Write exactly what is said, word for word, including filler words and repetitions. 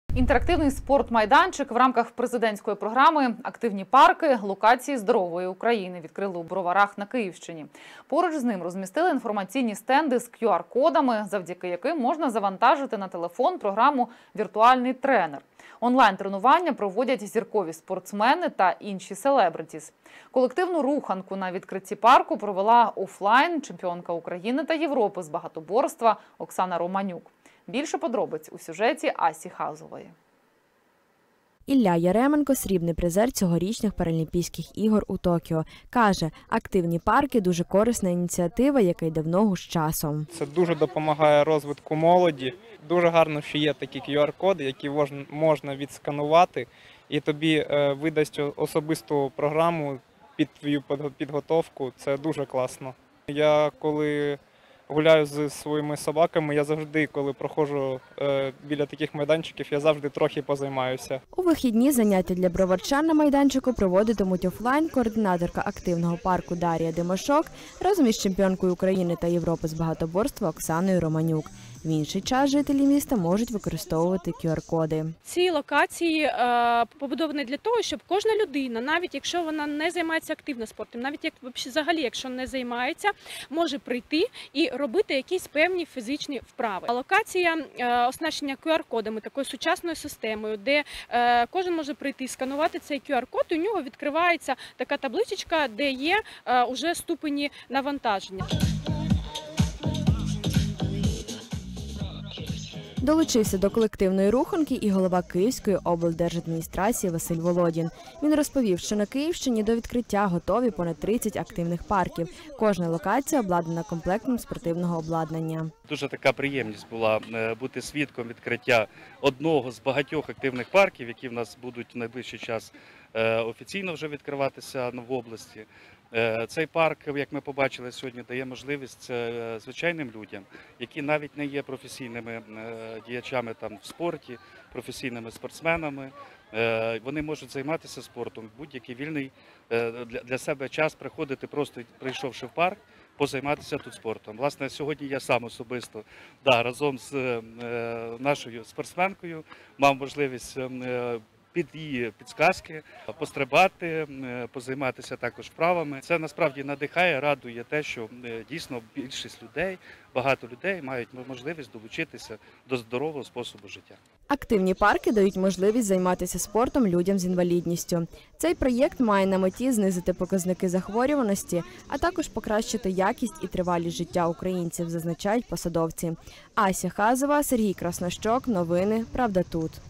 Інтерактивний спортмайданчик в рамках президентської програми «Активні парки. Локації здорової України» відкрили у Броварах на Київщині. Поруч з ним розмістили інформаційні стенди з кю ар кодами, завдяки яким можна завантажити на телефон програму «Віртуальний тренер». Онлайн-тренування проводять зіркові спортсмени та інші селебритіс. Колективну руханку на відкритті парку провела офлайн чемпіонка України та Європи з багатоборства Оксана Романюк. Більше подробиць у сюжеті Асі Хазової. Ілля Яременко – срібний призер цьогорічних Паралімпійських ігор у Токіо. Каже, активні парки – дуже корисна ініціатива, яка йде в ногу з часом. Це дуже допомагає розвитку молоді. Дуже гарно, що є такі кю ар коди, які можна відсканувати, і тобі видасть особисту програму під твою підготовку. Це дуже класно. Я коли гуляю з своїми собаками, я завжди, коли проходжу е, біля таких майданчиків, я завжди трохи позаймаюся. У вихідні заняття для броварчан на майданчику проводитимуть офлайн координаторка активного парку Дар'я Димошок разом із чемпіонкою України та Європи з багатоборства Оксаною Романюк. В інший час жителі міста можуть використовувати кю ар коди. Ці локації е, побудовані для того, щоб кожна людина, навіть якщо вона не займається активно спортом, навіть як взагалі, якщо не займається, може прийти і робити якісь певні фізичні вправи. Локація е, оснащення кю ар кодами, такою сучасною системою, де е, кожен може прийти, сканувати цей кю ар код, і у нього відкривається така табличка, де є е, уже ступені навантаження. Долучився до колективної руханки і голова Київської облдержадміністрації Василь Володін. Він розповів, що на Київщині до відкриття готові понад тридцять активних парків. Кожна локація обладнана комплектом спортивного обладнання. Дуже така приємність була бути свідком відкриття одного з багатьох активних парків, які в нас будуть в найближчий час офіційно вже відкриватися в області. Цей парк, як ми побачили сьогодні, дає можливість звичайним людям, які навіть не є професійними діячами там в спорті, професійними спортсменами. Вони можуть займатися спортом в будь-який вільний для себе час, приходити, просто прийшовши в парк, позайматися тут спортом. Власне, сьогодні я сам особисто да, разом з нашою спортсменкою мав можливість під її підсказки пострибати, позайматися також вправами. Це насправді надихає, радує те, що дійсно більшість людей, багато людей мають можливість долучитися до здорового способу життя. Активні парки дають можливість займатися спортом людям з інвалідністю. Цей проєкт має на меті знизити показники захворюваності, а також покращити якість і тривалість життя українців, зазначають посадовці. Ася Хазова, Сергій Краснощок. Новини «Правда тут».